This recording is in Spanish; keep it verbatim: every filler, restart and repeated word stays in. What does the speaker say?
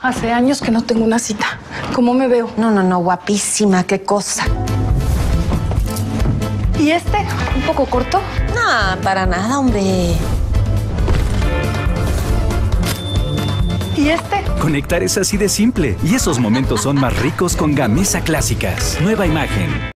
Hace años que no tengo una cita. ¿Cómo me veo? No, no, no, guapísima, qué cosa. ¿Y este? ¿Un poco corto? No, para nada, hombre. ¿Y este? Conectar es así de simple y esos momentos son más ricos con Gamesa Clásicas. Nueva imagen.